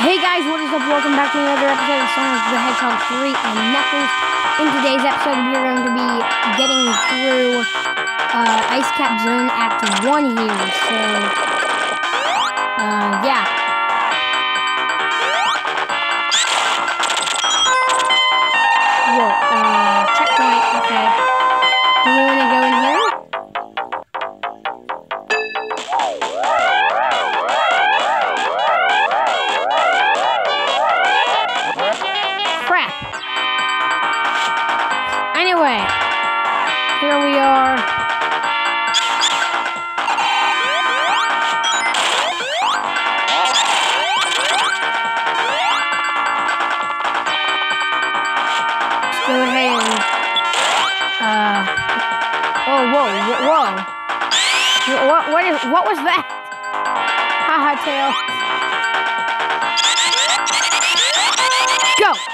Hey guys, what is up? Welcome back to another episode of Sonic the Hedgehog 3 and Knuckles. In today's episode, we are going to be getting through Ice Cap Zone Act 1 here, so, yeah. Whoa, checkpoint, okay. Do we want to go in here? Crap. Anyway, here we are. Let's go ahead and, oh, whoa. What was that? Haha, tail. Go!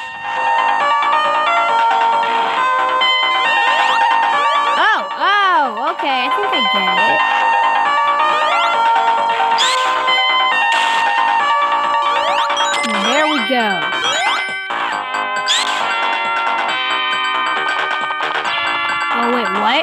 Oh, okay, I think I get it. There we go. Oh, wait, what?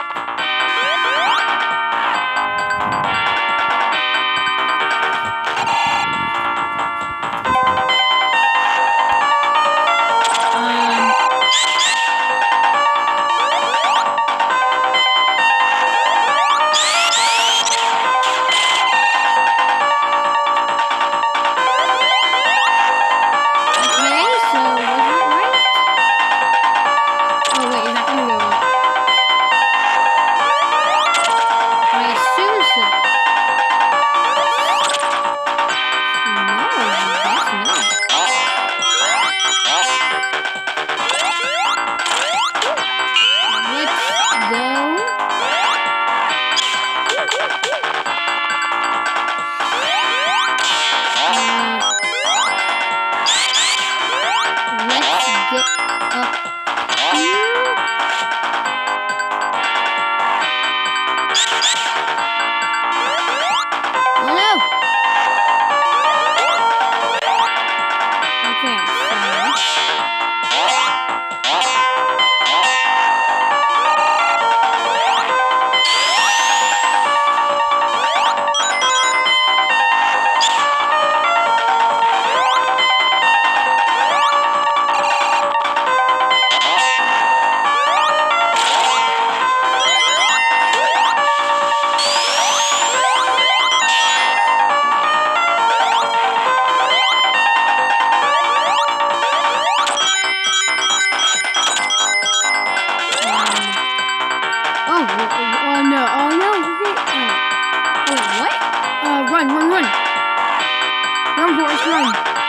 Run, Boris, run!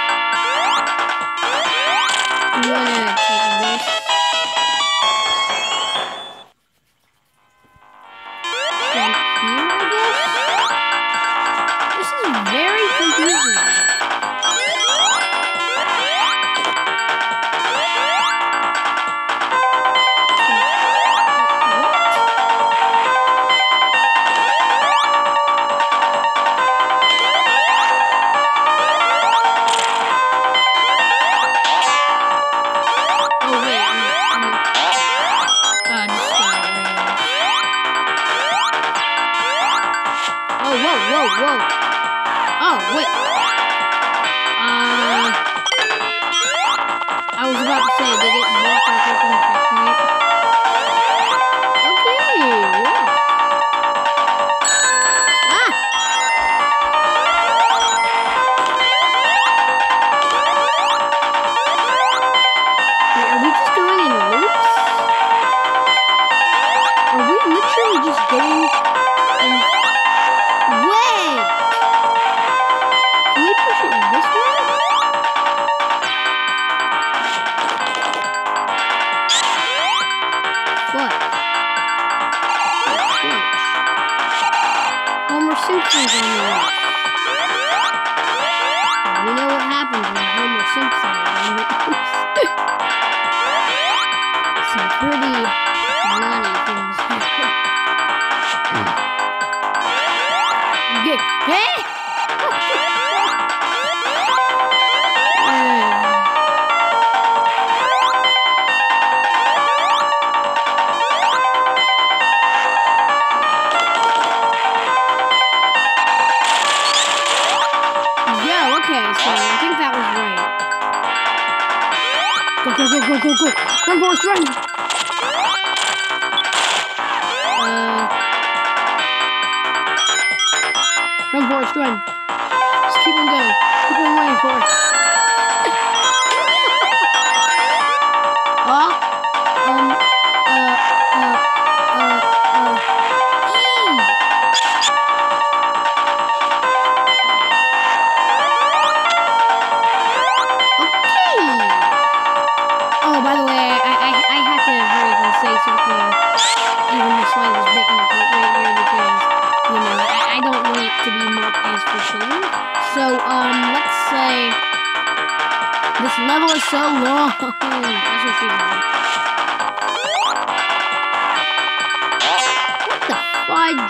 You wanna take this? Jump here, I guess? This is very confusing. Okay, so I think that was right. Go, go, go, go, go, go. Run, Forrest, run! Run, Forrest, run. Just keep on going. Keep on running, Forrest. Oh, by the way, I have to hurry up and say something, even the slightest bit inappropriate here, because, you know, I don't want it to be marked as for children. So, let's say, this level is so long. That's what she's on. What the fudge?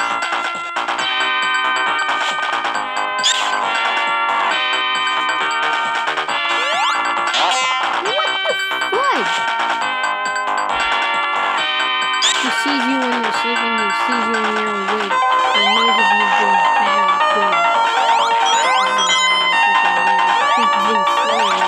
He sees you when you're sleeping, he sees you when you're awake. He knows if you've been bad or good. He's been slowly.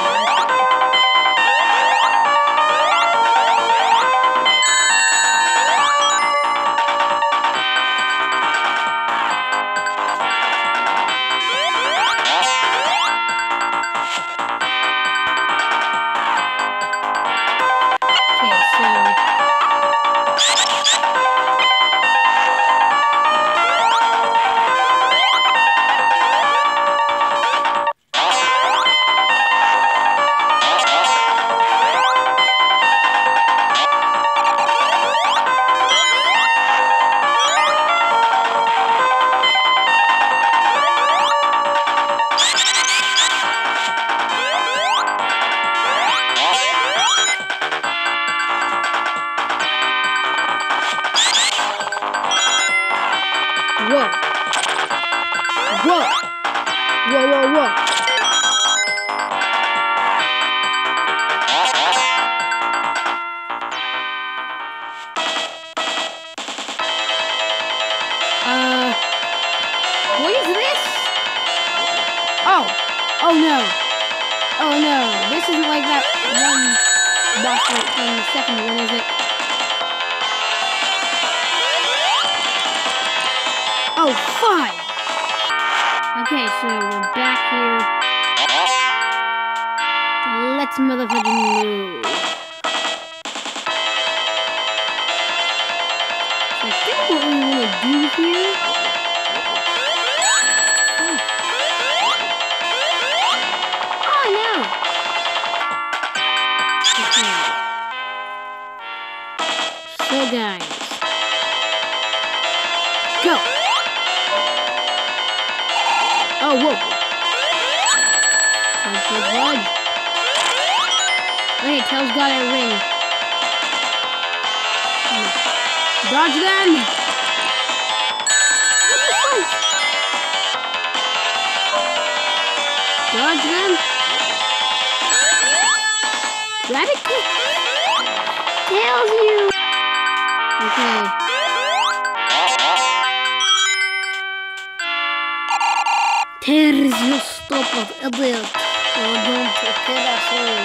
Okay, so... Whoa. Whoa. Whoa, whoa, whoa. What is this? Oh. Oh no. Oh no. This isn't like that one boss fight from the second one, is it? Oh, fine. Okay, so we're back here. Let's motherfucking move. So I think what we want to do here... Oh, no. Okay. So, guys. Go. Oh, whoa. Punch the blood. Okay, Tails got a ring. Dodge them! What the fuck? Dodge them? Grab it? Tails, you! Okay. Here's your stop of idiot. So don't take it as all.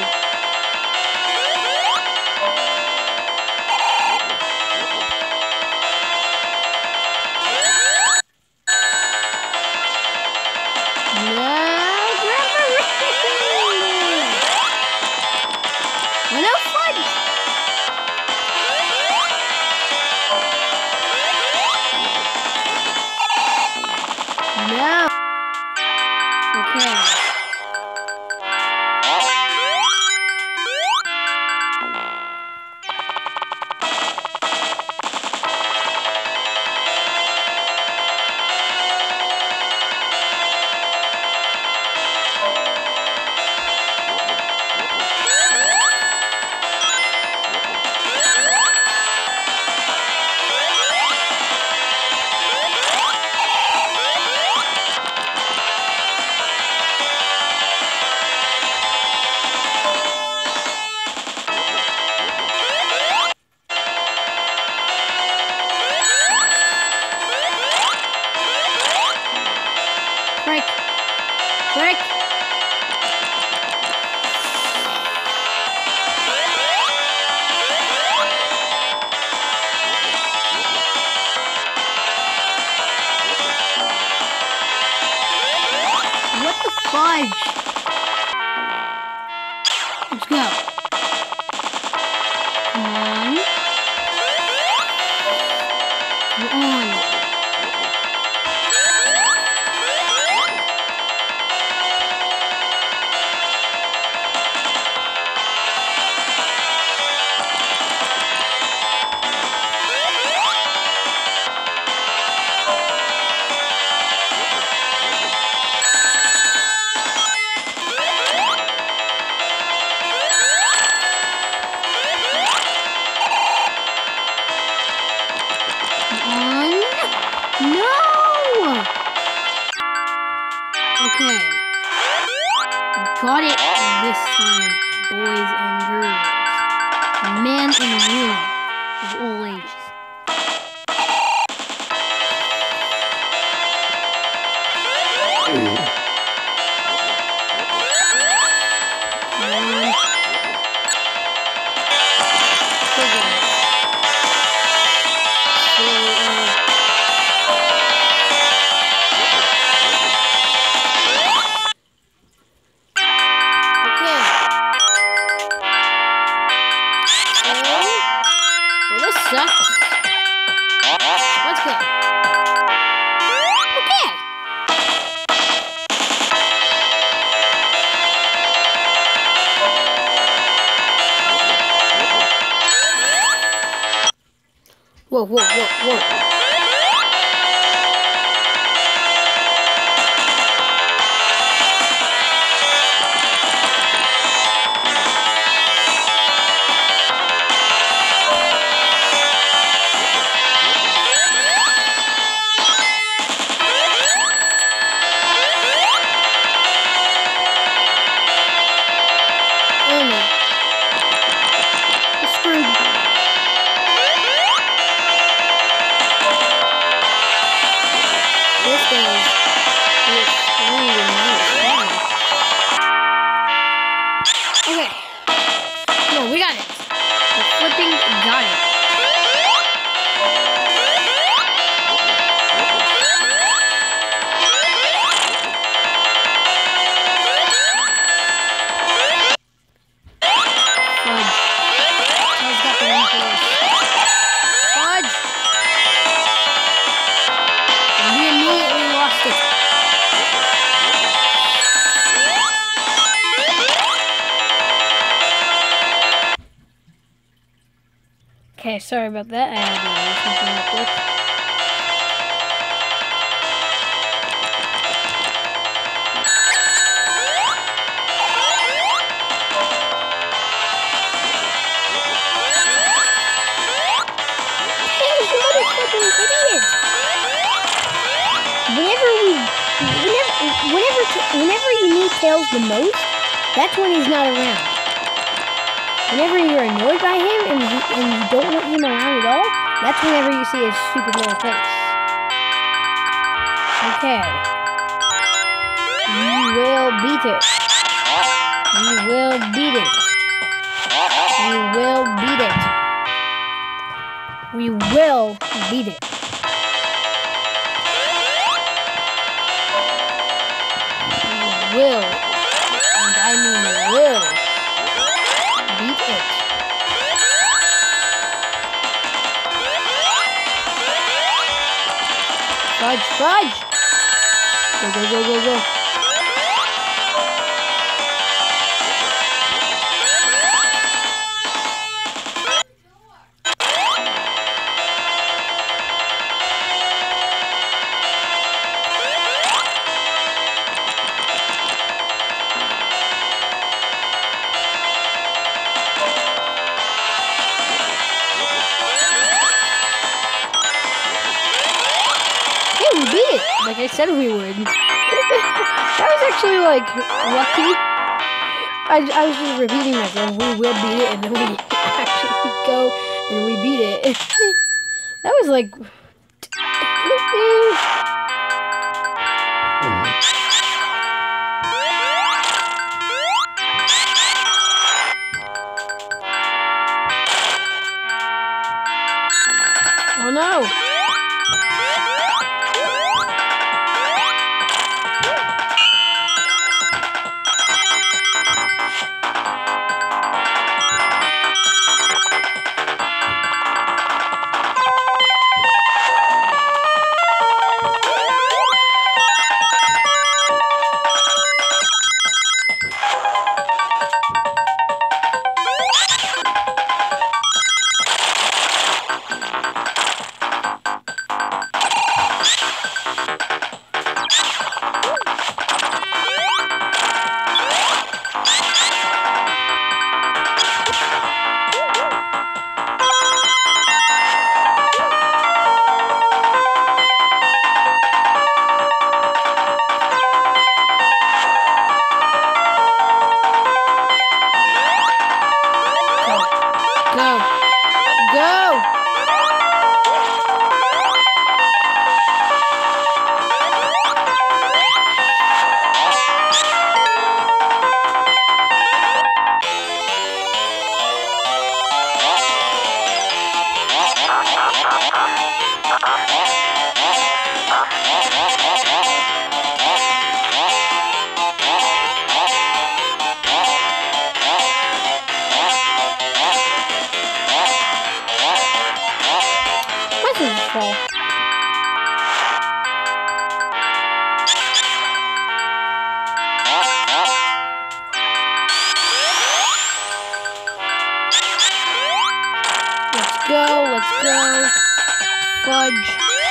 Fudge! Let's go. Come on. Come on. Okay. Got it this time, boys and girls. Men and women of all ages. Let's go. Okay. Whoa, whoa, whoa, whoa. Okay. No, we got it. We flipping got it. Fudge. Tails got the win for us. Fudge. And we immediately lost it. Okay, sorry about that. I had to do something real quick. Hey, you motherfucking idiot! Whenever you need Tails the most, that's when he's not around. Whenever you're annoyed by him and you don't want him around at all, that's whenever you see his stupid little face. Okay. We will beat it. We will beat it. We will beat it. We will beat it. We will. And I mean will. Beat it. Fudge, fudge! Go, go, go, go, go. We beat it, like I said we would. That was actually, like, lucky. I was just repeating myself, we will beat it, and then we actually go and we beat it. That was like... Oh no! go, let's go. Fudge.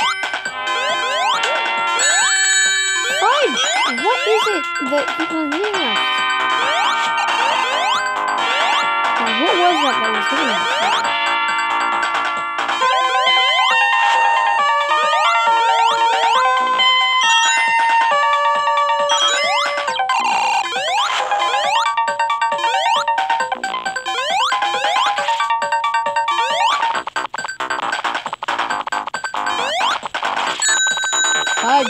Fudge! What is it that people are hitting us? What was that was hitting us? Fudge.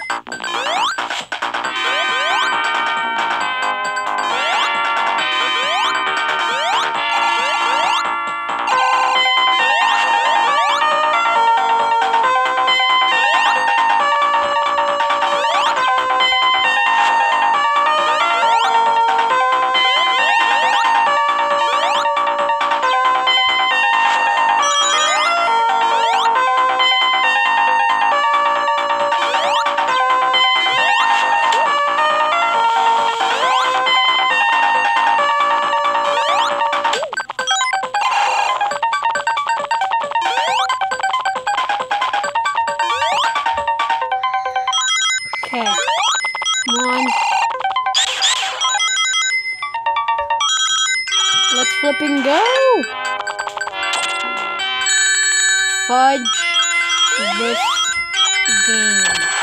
Okay, come on. Let's flip and go. Fudge this game.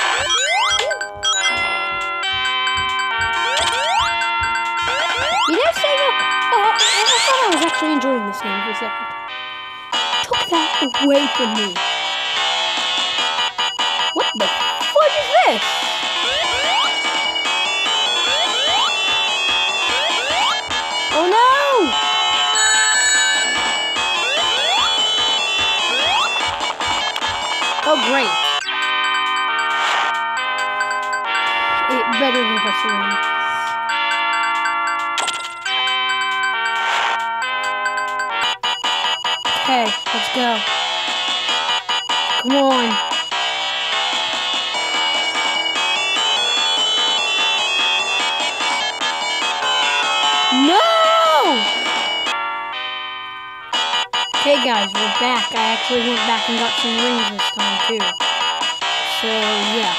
You know, I thought I was actually enjoying this game for a second. Took that away from me. What the fudge is this? Oh no! Oh great. It better be Barcelona. Okay, let's go. Come on. No! Okay guys, we're back. I actually went back and got some rings this time too. So yeah.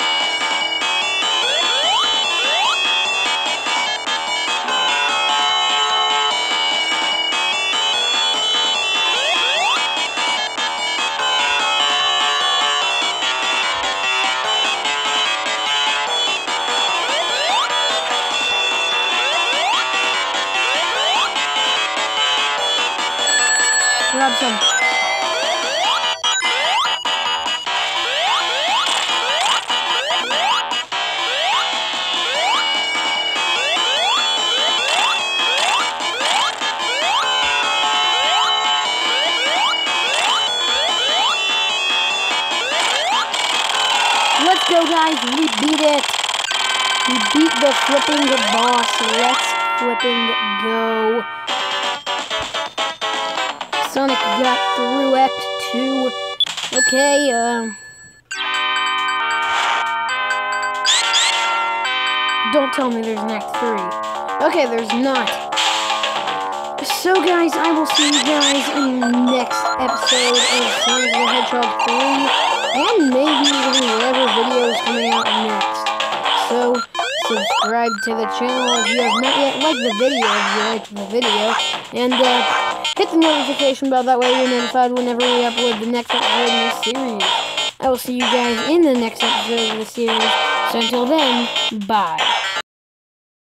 Grab some. Let's go, guys. We beat it. We beat the flipping boss. Let's flipping go. Sonic got through Act 2. Okay, don't tell me there's an Act 3. Okay, there's not. So guys, I will see you guys in the next episode of Sonic the Hedgehog 3. And maybe even whatever video is coming out next. So, subscribe to the channel if you have not yet liked the video, if you liked the video. And, hit the notification bell, that way you're notified whenever we upload the next episode in this series. I will see you guys in the next episode of the series. So until then, bye.